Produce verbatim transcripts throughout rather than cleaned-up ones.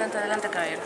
adelante, adelante, caballero.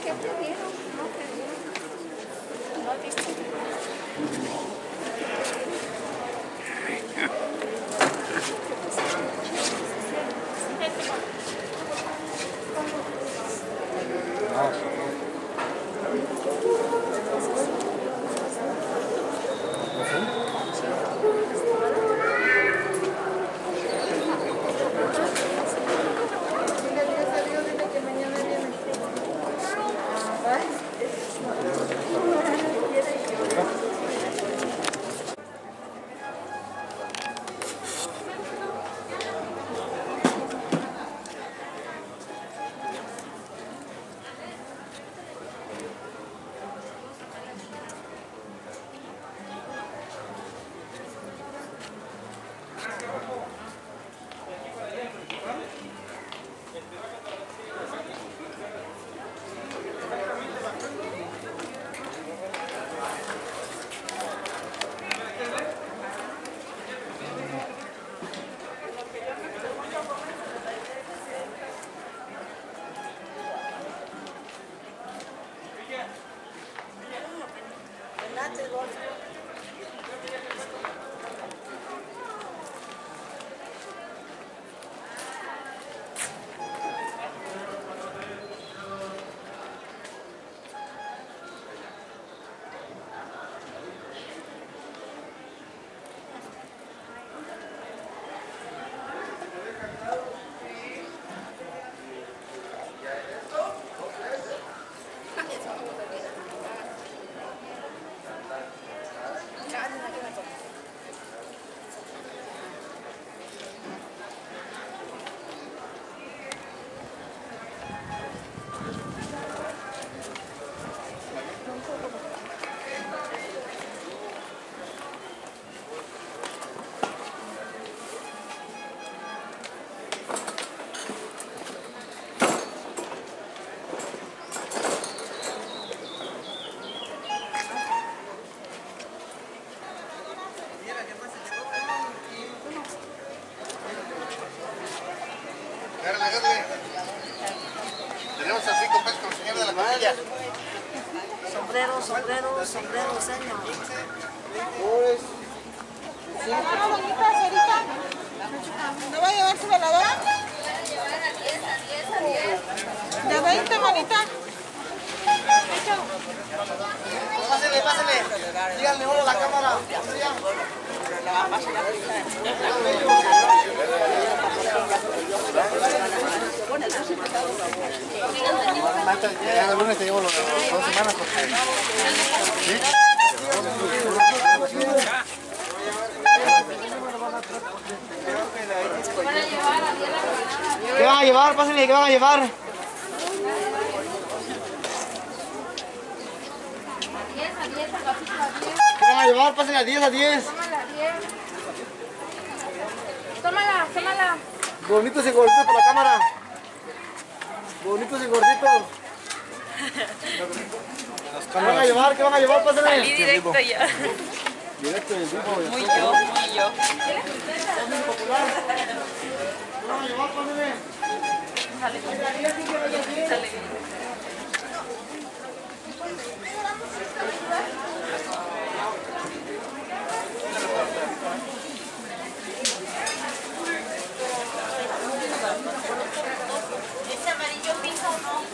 ¿Qué pudieron? No pudieron. No dicen. Tenemos a cinco pesos con el señor de la capilla. Sombrero, sombrero, sombrero, señor. ¿No va a llevar su veladora? ¿De veinte, manita? Pásale, pásale. Díganle hola a la cámara. Ya el lunes te llevo las dos semanas porque... ¿Sí? ¿Qué van a llevar? Pásenle, ¿qué van a llevar? ¿Qué van a llevar? Pásenle a diez, a diez. Tómala, tómala. Bonitos y gorditos por la cámara. Bonitos y gorditos. ¿Qué van a llevar? ¿Qué van a llevar? Pásenle. Salí directo ya. Directo y vivo. Muy yo, muy yo. ¿Qué van a llevar? Pásenle. Sale. Sale. ¿Ese amarillo pica o no?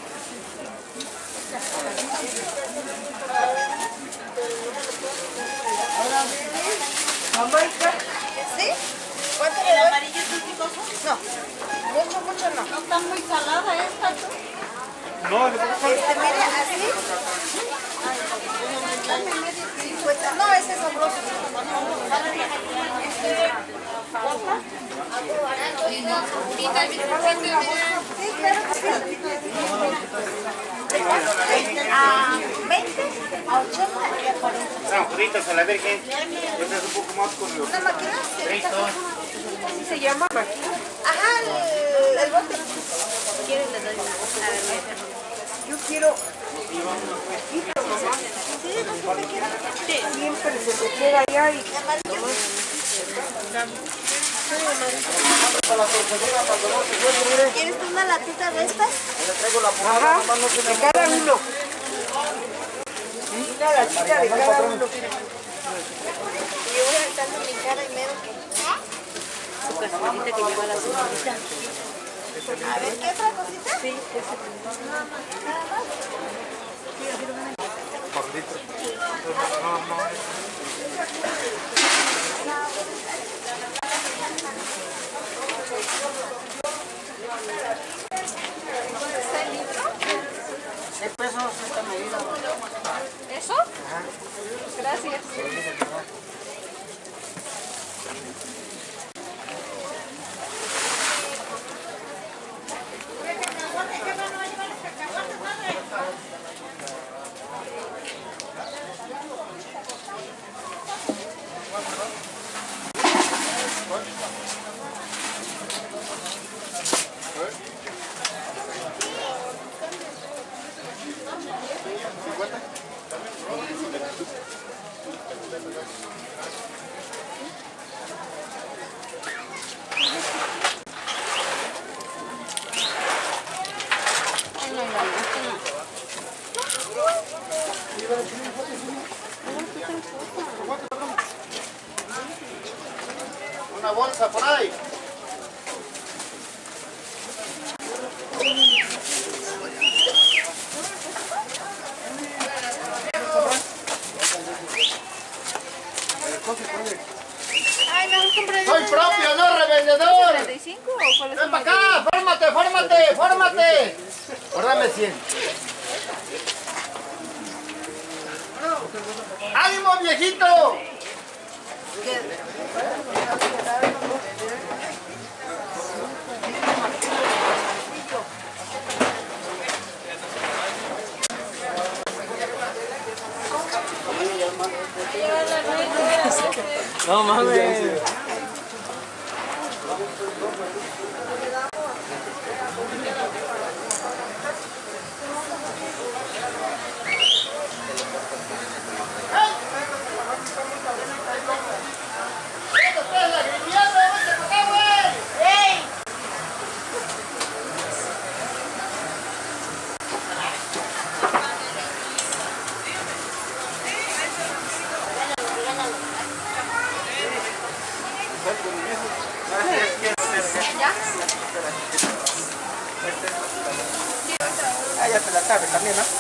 ¿Sí? ¿Cuánto le doy? ¿El amarillo es muy picoso? No, mucho, mucho no. No está muy salada esta, ¿tú? No, le pongo sal. Este, mire, así. cincuenta. No, ese es sabroso. Sí, claro que sí. A veinte, a ochenta y a cuarenta. San Juditas a la Virgen. Este es un poco más con los... ¿Una máquina? Cristo. ¿Sí se llama máquina? Ajá, el, el bote. ¿Quieres le doy una? A ver, voy a hacer. Yo quiero... Sí, no se me queda. Siempre se te queda allá y... ¿Quieres tú una latita de estas? Ajá, de cada uno. Una latita de cada uno. Y yo voy a estar en mi cara y mero que... Su cazuelita que lleva la señorita. A ver, ¿qué otra cosita? Sí, Por litro. ¿Qué pesos esta medida? ¿Eso? Gracias. Una bolsa por ahí. Ay, mejor compré... Soy propio, no revendedor. ¿treinta y cinco o cuál es Ven el para acá, fórmate, fórmate, fórmate. Guárdame cien. ¡Ánimo, viejito! No mames. Ah, ya te la sabes también, ¿no?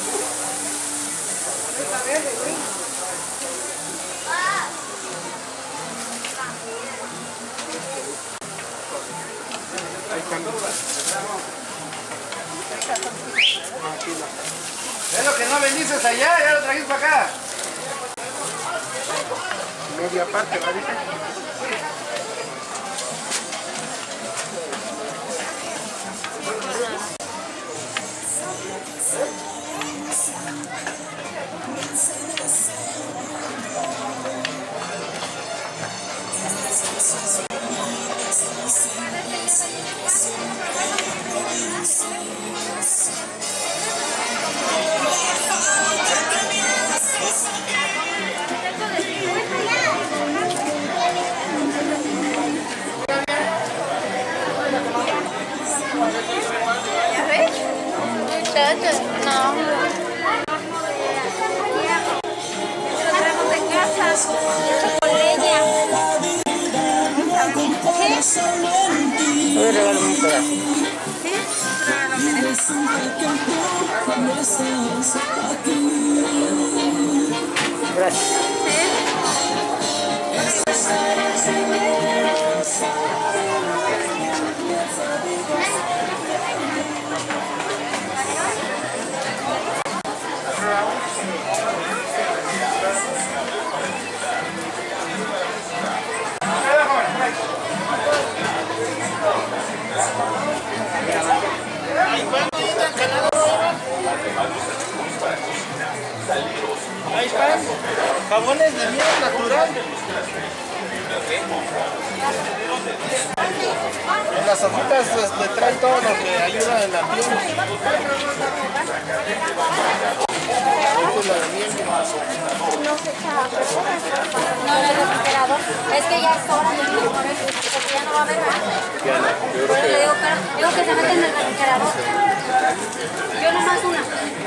Es lo que no bendices allá, ya lo trajiste para acá. Media parte, ¿va? Dice. No. Lo traemos de casa, hecho con leña. Voy a regalar un pedazo. Gracias. Ahí están, jabones de miel natural. En las hojitas este, traen todo lo que ayuda en la piel. Esta es la de miel. no se echa a perder. No, en el refrigerador. Es que ya es hora de ir por eso, porque ya no va a haber nada. Ya no, yo Por creo eso le que... digo, pero, digo que se mete en el refrigerador. Yo nomás una.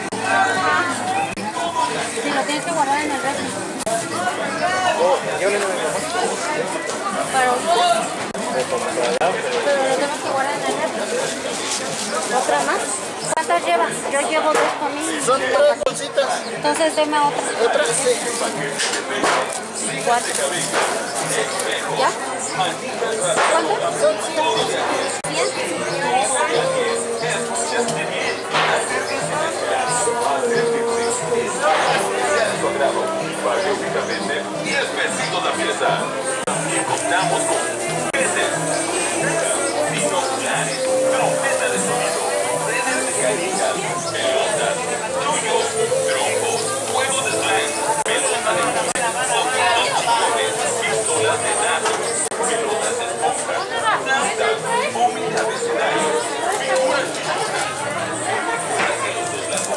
Si lo tienes que guardar en el refri. Oh, yo le doy una más. Para ahorita. Para allá, pero... Pero lo tenemos que guardar en el refri. ¿Otra más? ¿Cuántas llevas? Yo llevo dos conmigo. Son tres bolsitas. Entonces deme otra. Otra, sí. Cuatro. ¿Ya? ¿Cuánto? Son cien. Únicamente diez pesitos la pieza. También contamos con peces, binoculares, trompeta de sonido, redes mecánicas, pelotas, tuyos, trompos, juegos de slang, pelota de boxeador chillones, pistolas de nado, pelotas de esponja, plantas, bóveda de escenario, figuras chicas. Que los dos las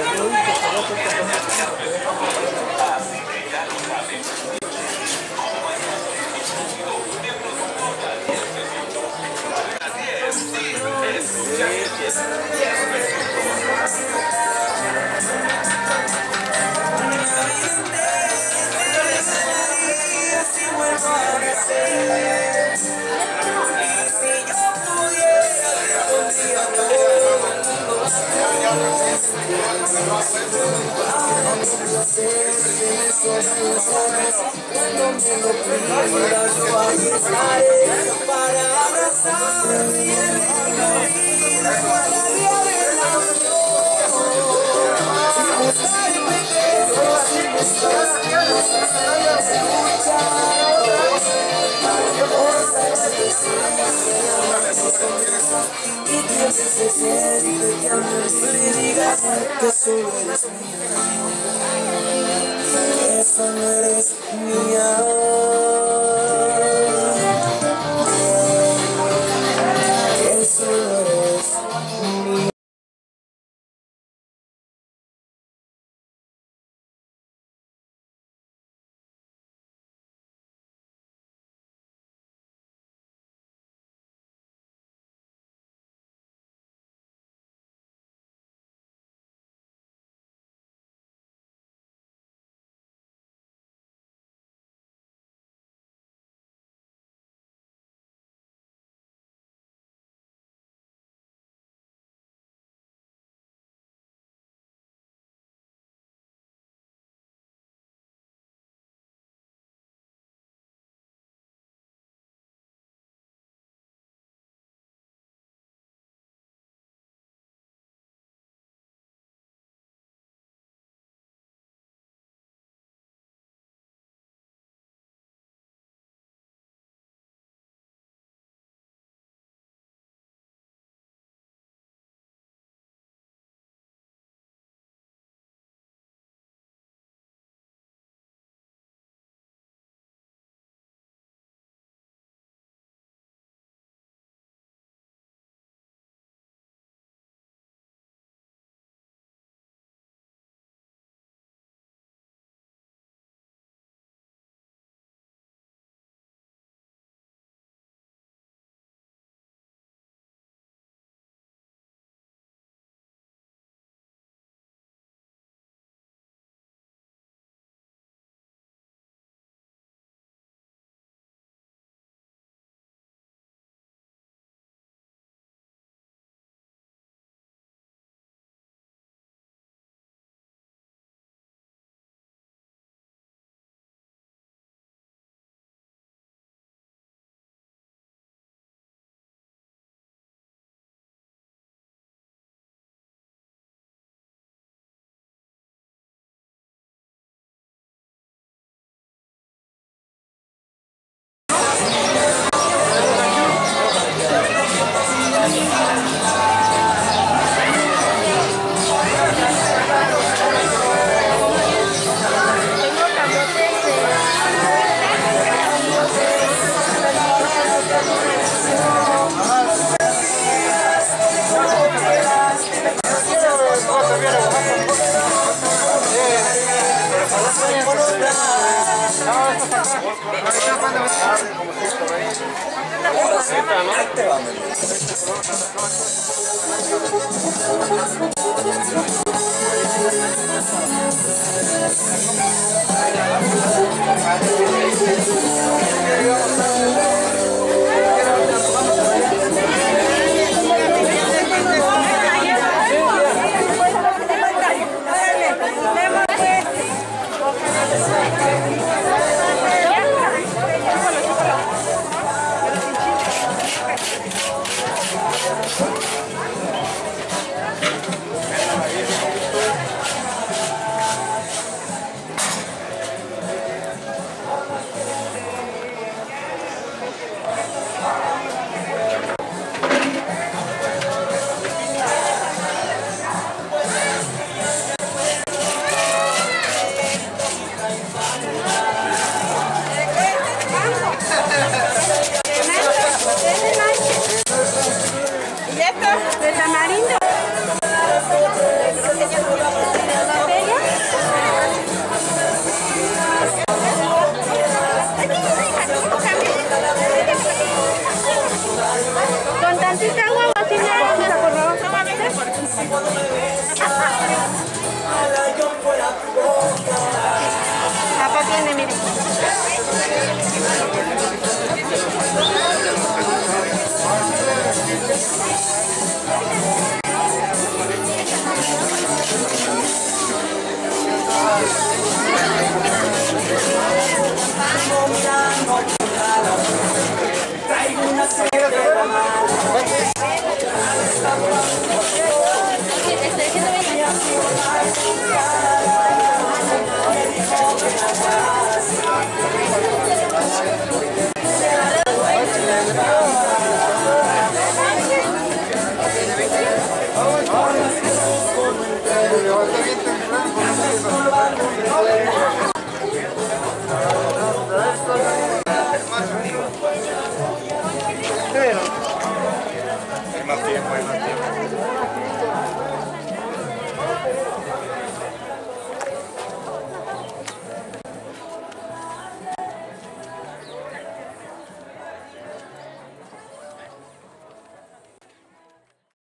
así que ya lo saben. Para abrazarme y tienes que ser y que te ames y le digas que solo eres mía, que solo eres mía. Gracias.